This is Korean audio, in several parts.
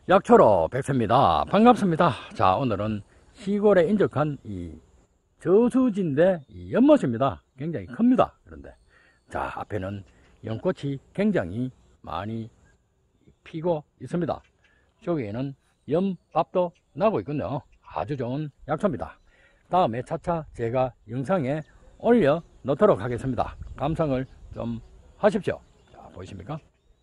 약초로 백세입니다. 반갑습니다. 자, 오늘은 시골에 인적한 이 저수지인데 이 연못입니다. 굉장히 큽니다. 그런데 자, 앞에는 연꽃이 굉장히 많이 피고 있습니다. 저기에는 연밥도 나고 있군요. 아주 좋은 약초입니다. 다음에 차차 제가 영상에 올려 놓도록 하겠습니다. 감상을 좀 하십시오. 자, 보이십니까?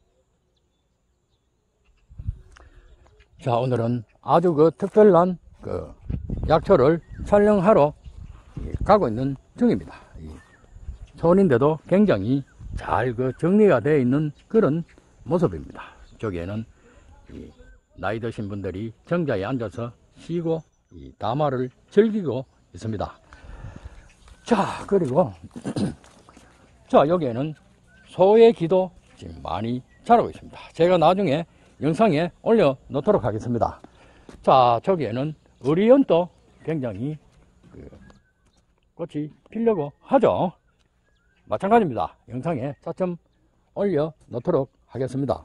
자, 오늘은 아주 특별한 약초를 촬영하러 가고 있는 중입니다. 촌인데도 굉장히 잘 정리가 되어 있는 그런 모습입니다. 저기에는 나이 드신 분들이 정자에 앉아서 쉬고 다마를 즐기고 있습니다. 자, 그리고 자, 여기에는 소의 기도 지금 많이 자라고 있습니다. 제가 나중에 영상에 올려 놓도록 하겠습니다. 자, 저기에는 의리연도 굉장히 꽃이 피려고 하죠. 마찬가지입니다. 영상에 차츰 올려 놓도록 하겠습니다.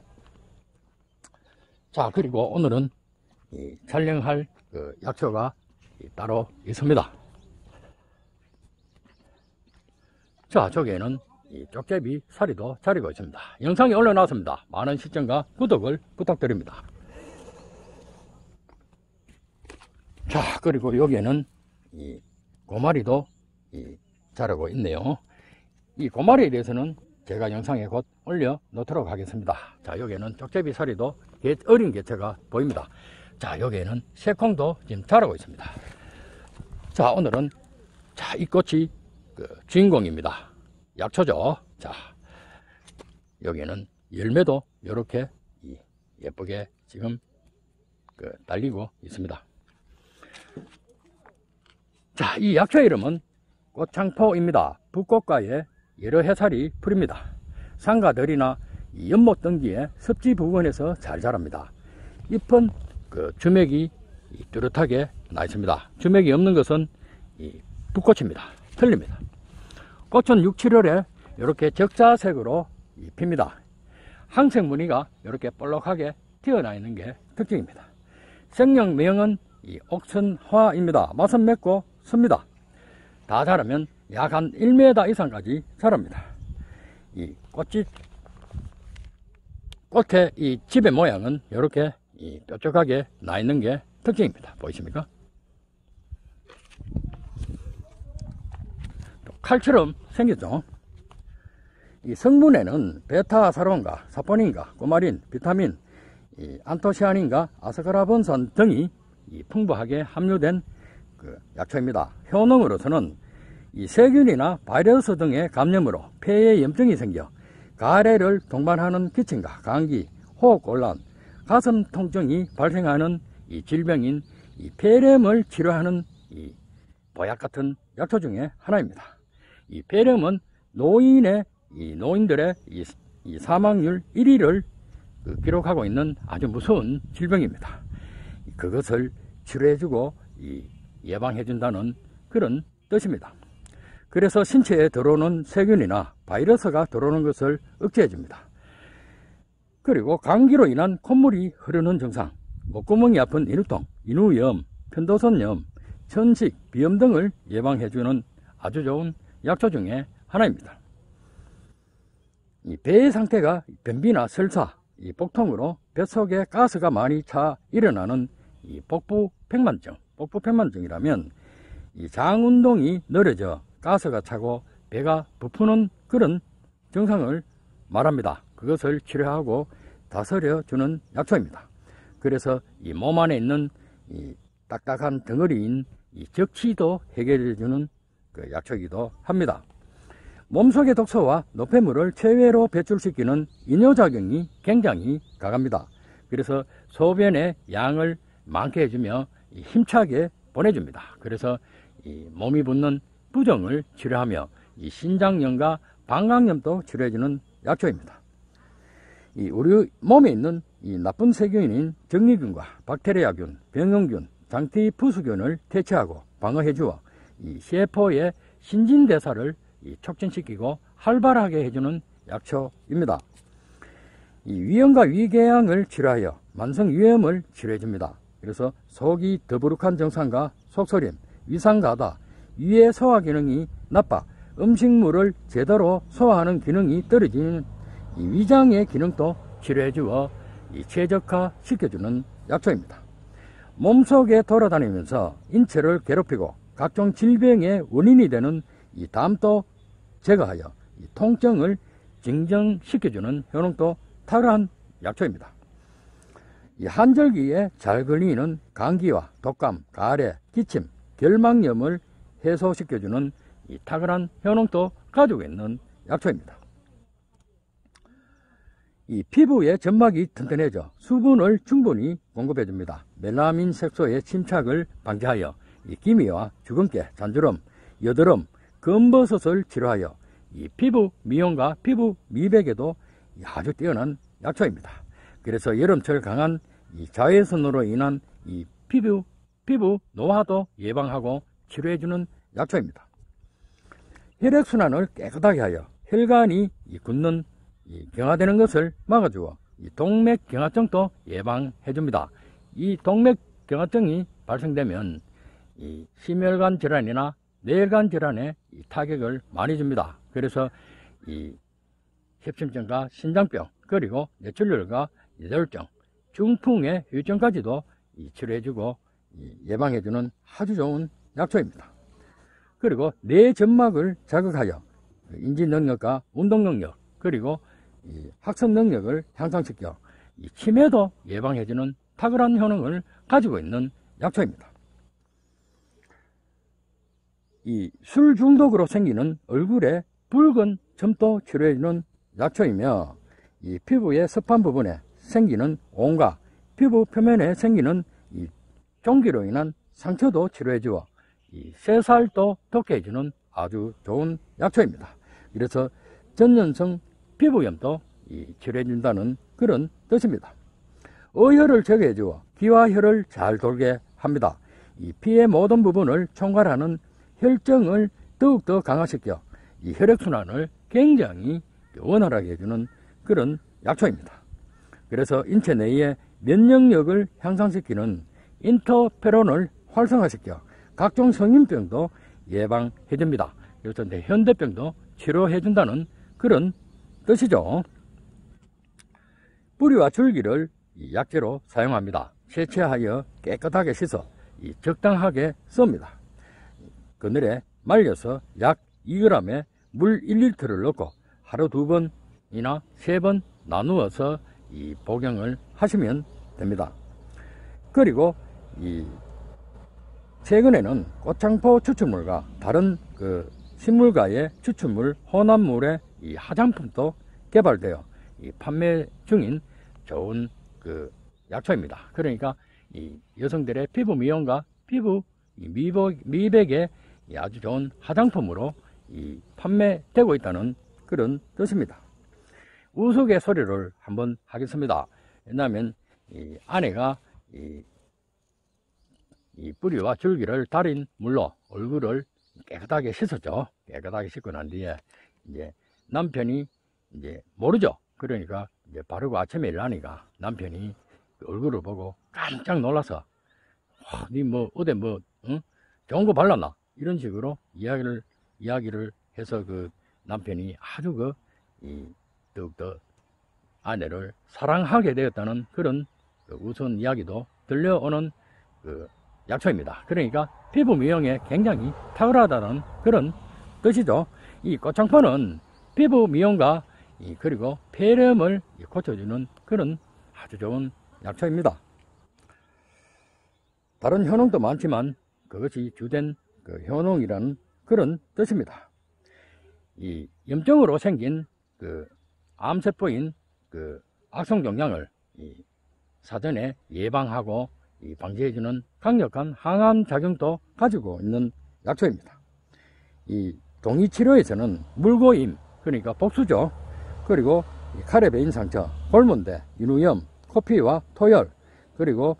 자, 그리고 오늘은 촬영할 약초가 따로 있습니다. 자, 저기에는 쪽제비 사리도 자리고 있습니다. 영상이 올려놨습니다. 많은 시청과 구독을 부탁드립니다. 자, 그리고 여기에는 고마리도 자라고 있네요. 이 고마리에 대해서는 제가 영상에 곧 올려 놓도록 하겠습니다. 자, 여기에는 쪽제비 사리도 어린 개체가 보입니다. 자, 여기에는 새콩도 지금 자라고 있습니다. 자, 오늘은 이 꽃이 주인공입니다. 약초죠. 자, 여기에는 열매도 이렇게 예쁘게 지금 달리고 있습니다. 자, 이 약초 이름은 꽃창포입니다. 붓꽃가에 여러 해살이 풀입니다. 상가들이나 연못 등지의 습지 부근에서 잘 자랍니다. 잎은 주맥이 뚜렷하게 나 있습니다. 주맥이 없는 것은 붓꽃입니다. 틀립니다. 꽃은 6, 7월에 이렇게 적자색으로 핍니다. 항색 무늬가 이렇게 볼록하게 튀어나 있는 게 특징입니다. 생명명은 옥선화입니다. 맛은 맵고 습니다. 다 자라면 약 한 1m 이상까지 자랍니다. 꽃의 집의 모양은 이렇게 뾰족하게 나 있는 게 특징입니다. 보이십니까? 칼처럼 생겼죠. 이 성분에는 베타사론과 사포닌과 구마린, 비타민, 안토시아닌과 아스카라본산 등이 풍부하게 함유된 약초입니다. 효능으로서는 세균이나 바이러스 등의 감염으로 폐에 염증이 생겨 가래를 동반하는 기침과 감기, 호흡곤란, 가슴 통증이 발생하는 질병인 폐렴을 치료하는 보약 같은 약초 중에 하나입니다. 이 폐렴은 노인들의 사망률 1위를 기록하고 있는 아주 무서운 질병입니다. 그것을 치료해주고 예방해준다는 그런 뜻입니다. 그래서 신체에 들어오는 세균이나 바이러스가 들어오는 것을 억제해줍니다. 그리고 감기로 인한 콧물이 흐르는 증상, 목구멍이 아픈 인후통, 인후염, 편도선염, 천식, 비염 등을 예방해주는 아주 좋은 약초 중에 하나입니다. 배의 상태가 변비나 설사, 복통으로 뱃속에 가스가 많이 차 일어나는 복부팽만증, 복부팽만증이라면 장 운동이 느려져 가스가 차고 배가 부푸는 그런 증상을 말합니다. 그것을 치료하고 다스려주는 약초입니다. 그래서 몸 안에 있는 딱딱한 덩어리인 적치도 해결해주는 약초이기도 합니다. 몸속의 독소와 노폐물을 체외로 배출시키는 이뇨작용이 굉장히 강합니다. 그래서 소변의 양을 많게 해주며 힘차게 보내줍니다. 그래서 몸이 붓는 부종을 치료하며 신장염과 방광염도 치료해주는 약초입니다. 우리 몸에 있는 나쁜 세균인 정리균과 박테리아균, 병원균, 장티푸스균을 퇴치하고 방어해주어 세포의 신진대사를 촉진시키고 활발하게 해주는 약초입니다. 위염과 위궤양을 치료하여 만성 위염을 치료해 줍니다. 그래서 속이 더부룩한 증상과 속쓰림, 위상가다, 위의 소화 기능이 나빠 음식물을 제대로 소화하는 기능이 떨어지는 이 위장의 기능도 치료해 주어 최적화 시켜주는 약초입니다. 몸속에 돌아다니면서 인체를 괴롭히고 각종 질병의 원인이 되는 이 담도 제거하여 이 통증을 진정시켜주는 효능도 탁월한 약초입니다. 이 한절기에 잘 걸리는 감기와 독감, 가래, 기침, 결막염을 해소시켜주는 이 탁월한 효능도 가지고 있는 약초입니다. 이 피부의 점막이 튼튼해져 수분을 충분히 공급해줍니다. 멜라민 색소의 침착을 방지하여 이 기미와 주근깨, 잔주름, 여드름, 검버섯을 치료하여 이 피부 미용과 피부 미백에도 아주 뛰어난 약초입니다. 그래서 여름철 강한 이 자외선으로 인한 이 피부 노화도 예방하고 치료해주는 약초입니다. 혈액순환을 깨끗하게 하여 혈관이 굳는 경화되는 것을 막아주어 이 동맥경화증도 예방해줍니다. 이 동맥경화증이 발생되면 이 심혈관 질환이나 뇌혈관 질환에 타격을 많이 줍니다. 그래서 이 협심증과 신장병, 그리고 뇌출혈과 뇌졸중, 중풍의 후유증까지도 치료해주고 예방해주는 아주 좋은 약초입니다. 그리고 뇌 점막을 자극하여 인지 능력과 운동 능력, 그리고 학습 능력을 향상시켜 치매도 예방해주는 탁월한 효능을 가지고 있는 약초입니다. 이 술 중독으로 생기는 얼굴에 붉은 점도 치료해주는 약초이며 이 피부의 습한 부분에 생기는 온과 피부 표면에 생기는 이 종기로 인한 상처도 치료해주어 이 새살도 돋게 해주는 아주 좋은 약초입니다. 그래서 전연성 피부염도 치료해준다는 그런 뜻입니다. 어혈을 제거해주어 기와 혈을 잘 돌게 합니다. 이 피의 모든 부분을 총괄하는 혈정을 더욱더 강화시켜 이 혈액순환을 굉장히 원활하게 해주는 그런 약초입니다. 그래서 인체 내의 면역력을 향상시키는 인터페론을 활성화시켜 각종 성인병도 예방해줍니다. 그래서 현대병도 치료해준다는 그런 뜻이죠. 뿌리와 줄기를 약재로 사용합니다. 채취하여 깨끗하게 씻어 적당하게 씁니다. 그늘에 말려서 약 2g에 물 1리터를 넣고 하루 2번이나 3번 나누어서 복용을 하시면 됩니다. 그리고 최근에는 꽃창포 추출물과 다른 식물과의 추출물 혼합물의 화장품도 개발되어 판매 중인 좋은 약초입니다. 그러니까 여성들의 피부 미용과 피부 미백에 아주 좋은 화장품으로 판매되고 있다는 그런 뜻입니다. 우스갯소리를 한번 하겠습니다. 왜냐하면 아내가 뿌리와 줄기를 달인 물로 얼굴을 깨끗하게 씻었죠. 깨끗하게 씻고 난 뒤에 이제 남편이 모르죠. 그러니까 바르고 아침에 일어나니까 남편이 얼굴을 보고 깜짝 놀라서 니 어디 좋은 거 발랐나? 이런 식으로 이야기를 해서 남편이 아주 더욱더 아내를 사랑하게 되었다는 그런 우스운 이야기도 들려오는 약초입니다. 그러니까 피부 미용에 굉장히 탁월하다는 그런 뜻이죠. 이 꽃창포는 피부 미용과 그리고 폐렴을 고쳐주는 그런 아주 좋은 약초입니다. 다른 효능도 많지만 그것이 주된 효능이라는 그런 뜻입니다. 이 염증으로 생긴 암세포인 악성종양을 사전에 예방하고 방지해주는 강력한 항암 작용도 가지고 있는 약초입니다. 이 동의치료에서는 물고임, 그러니까 복수죠. 그리고 칼에 베인 상처, 골문대, 인후염, 코피와 토열, 그리고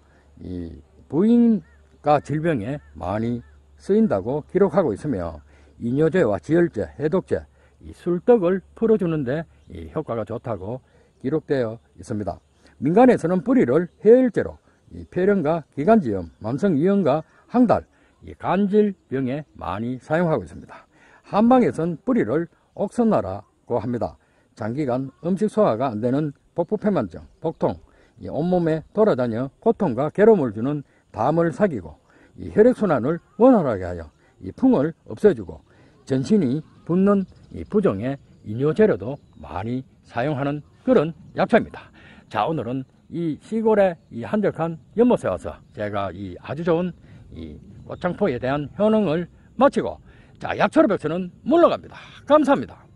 부인과 질병에 많이 쓰인다고 기록하고 있으며 이뇨제와 지혈제, 해독제, 술떡을 풀어주는데 효과가 좋다고 기록되어 있습니다. 민간에서는 뿌리를 해열제로 이 폐렴과 기관지염, 만성이염과 항달, 이 간질병에 많이 사용하고 있습니다. 한방에서는 뿌리를 옥선나라고 합니다. 장기간 음식 소화가 안 되는 복부팽만증, 복통, 이 온몸에 돌아다녀 고통과 괴로움을 주는 담을 사귀고 이 혈액순환을 원활하게 하여 이 풍을 없애주고 전신이 붓는 이 부종의 이뇨제로도 많이 사용하는 그런 약초입니다. 자, 오늘은 이 시골의 이 한적한 연못에 와서 제가 이 아주 좋은 이 꽃창포에 대한 효능을 마치고 자, 약초로 백서는 물러갑니다. 감사합니다.